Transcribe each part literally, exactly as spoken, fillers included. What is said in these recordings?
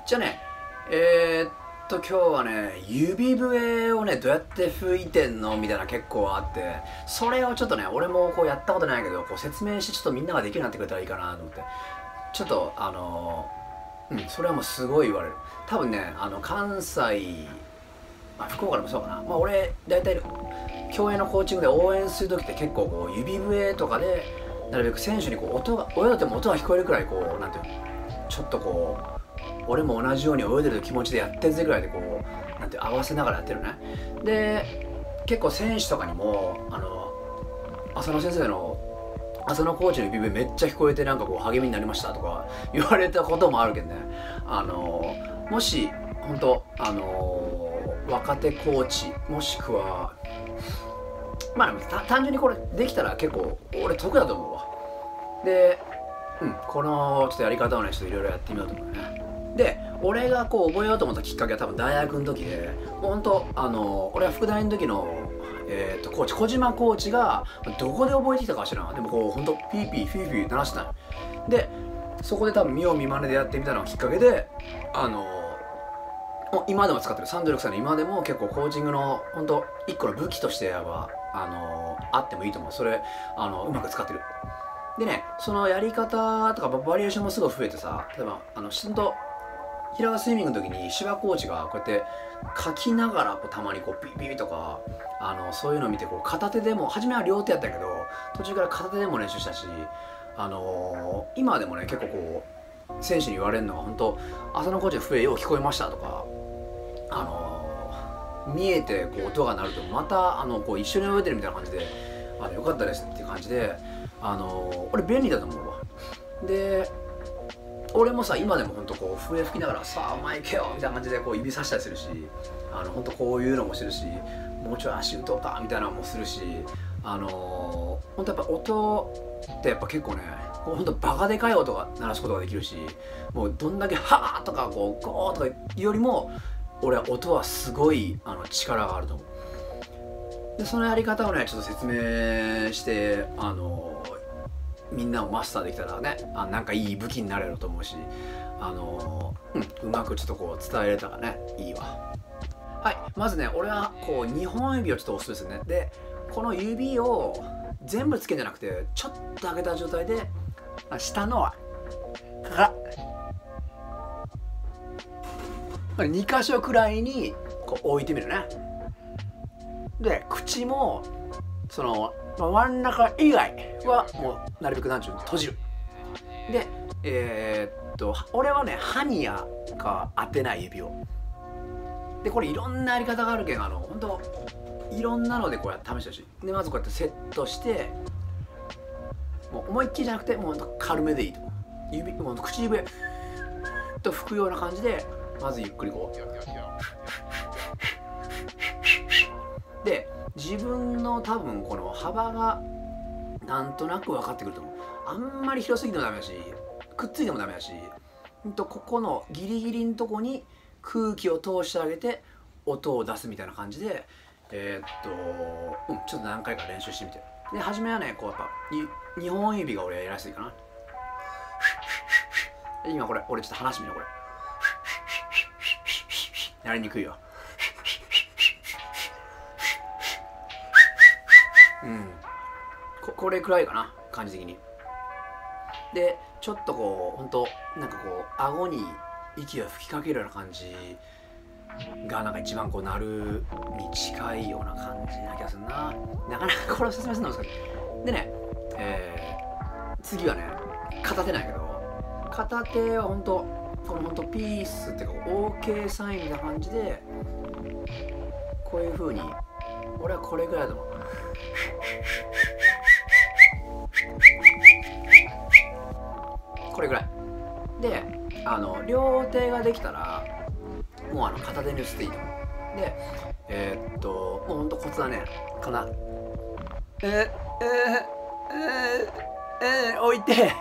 じゃあね、えー、っと今日はね、指笛をねどうやって吹いてんのみたいな結構あって、それをちょっとね俺もこうやったことないけどこう説明してちょっとみんなができるようになってくれたらいいかなと思って、ちょっとあのー、うんそれはもうすごい言われる。多分ねあの関西、まあ、福岡でもそうかな、まあ俺大体競泳のコーチングで応援する時って結構こう指笛とかでなるべく選手にこう音が泳いでても音が聞こえるくらいこうなんていうの、ちょっとこう俺も同じように泳いでる気持ちでやってるぜぐらいでこうなんて合わせながらやってるね。で結構選手とかにもあの浅野先生の浅野コーチの指笛めっちゃ聞こえてなんかこう励みになりましたとか言われたこともあるけどね、あのもし本当あの若手コーチもしくはまあ単純にこれできたら結構俺得だと思うわ。で、うん、このちょっとやり方をねちょっといろいろやってみようと思うね。で俺がこう覚えようと思ったきっかけは多分大学の時で、もうほんとあの俺は副大の時の、えー、とコーチ小島コーチがどこで覚えてきたか知らん、でもこうほんとピーピーフィーフィー鳴らしてたので、そこで多分見よう見まねでやってみたのがきっかけで、あの今でも使ってるさんじゅうろくさいの今でも結構コーチングのほんと一個の武器としてはあのあってもいいと思う。それあのうまく使ってる。でね、そのやり方とかバリエーションもすごい増えてさ、例えばあのしんと平川スイミングの時に芝コーチがこうやって書きながらこうたまにこうビビビとかあのそういうのを見てこう片手でも、初めは両手やったけど途中から片手でも練習したし、あのー、今でもね結構こう選手に言われるのが本当浅野コーチの笛よう聞こえましたとか、あのー、見えてこう音が鳴るとまたあのこう一緒に泳いでるみたいな感じで、あのよかったですっていう感じで、あのー、俺便利だと思うわ。で俺もさ今でもほんとこう笛吹きながらさあお前行けよみたいな感じでこう指さしたりするし、あのほんとこういうのもしてるし、もうちょい足打とうかみたいなのもするし、あのー、ほんとやっぱ音ってやっぱ結構ねほんとバカでかい音が鳴らすことができるし、もうどんだけハーとかこうゴーとかいうよりも俺は音はすごいあの力があると思う。でそのやり方をねちょっと説明して、あのーみんなをマスターできたらね、あなんかいい武器になれると思うし、あのー、うん、うまくちょっとこう伝えれたらねいいわ。はい、まずね俺はこうにほん指をちょっと押すですね。でこの指を全部つけんじゃなくてちょっと上げた状態で下のからに箇所くらいにこう置いてみるね。で口もその真ん中以外はもうなるべくなんちゅうの閉じる。でえー、っと俺はね歯にやか当てない指を。でこれいろんなやり方があるけん、あのほんといろんなのでこうやって試してほしい。でまずこうやってセットしてもう思いっきりじゃなくてもうほんと軽めでいいと。指もう口指と吹くような感じでまずゆっくりこうで自分の多分この幅がなんとなく分かってくると思う。あんまり広すぎてもダメだしくっついてもダメだし、ほんとここのギリギリのとこに空気を通してあげて音を出すみたいな感じで、えー、っと、うん、ちょっと何回か練習してみて。で初めはねこうやっぱにほん指が俺やりやすいかな。今これ俺ちょっと話してみよう。これやりにくいよ。うんこ, これくらいかな感じ的に。でちょっとこうほんとなんかこう顎に息を吹きかけるような感じがなんか一番こう鳴るに近いような感じな気がするな。なかなかこれを説明するの難しい。でね、えー、次はね片手なんやけど、片手はほんとこのほんとピースっていうか オーケー サインみたいな感じでこういう風に俺はこれぐらいだと思う。これぐらいで、あの両手ができたらもうあの片手に移っていいと思う。でえー、っともうほんとコツはねかなえー、えー、えー、えー、置いて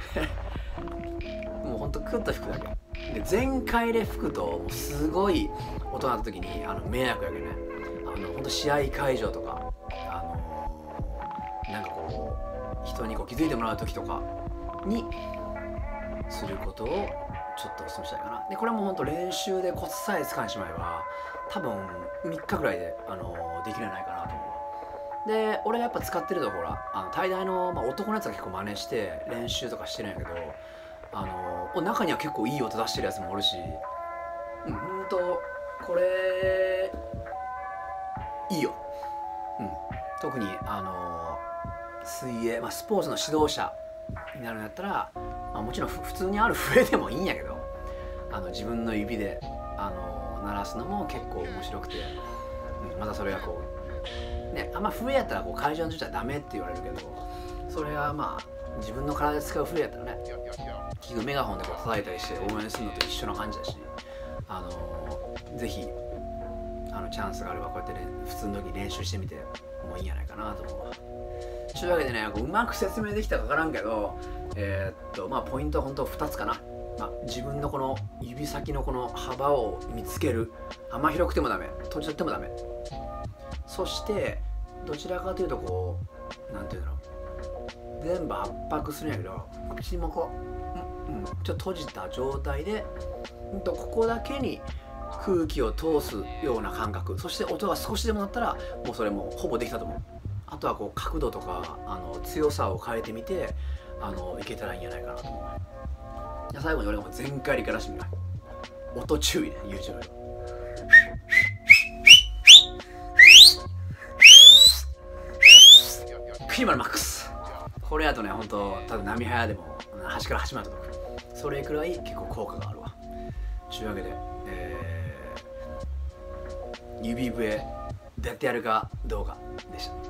もうほんとクッと吹くだけで、全開で吹くともうすごい音鳴った時にあの迷惑やけどね、あのほんと試合会場とかあのなんかこう人にこう気づいてもらう時とかにすることをちょっとお勧めしたいかな。でこれも本当練習でコツさえつかんしまえば多分みっかぐらいで、あのできるんじゃないかなと思う。で俺がやっぱ使ってるとほらあの大大の、まあ、男のやつは結構真似して練習とかしてるんやけど、あの中には結構いい音出してるやつもおるし、うんほんとこれいいよ。うん、特にあの水泳、まあ、スポーツの指導者になるんだったら、まあ、もちろん普通にある笛でもいいんやけど、あの自分の指であの鳴らすのも結構面白くて、うん、またそれがこうね、あんま笛やったらこう会場の人はダメって言われるけど、それはまあ自分の体で使う笛やったらね、結局メガホンでこう叩いたりして応援するのと一緒な感じだし、あのぜひあのチャンスがあればこうやって、ね、普通の時練習してみてもいいんじゃないかなと思うわ。というわけでね、うまく説明できたか分からんけど、えー、っとまあポイントは本当ふたつかな。まあ、自分のこの指先のこの幅を見つける。あんま広くてもダメ、閉じちゃってもダメ。そしてどちらかというとこうなんていうんだろう、全部圧迫するんやけど口もこう、うんうん、ちょっと閉じた状態で、うん、とここだけに空気を通すような感覚、そして音が少しでもなったらもうそれもほぼできたと思う。あとはこう角度とかあの強さを変えてみてあのいけたらいいんじゃないかなと思う。じゃあ最後に俺がもう全開でいかしてみる。音注意ね、YouTube で。クリマルマックス。これやとね、ほんと多分波早でも端から端まで届く。それくらい結構効果があるわ。というわけで、えー、指笛どうやってやるかどうかでした。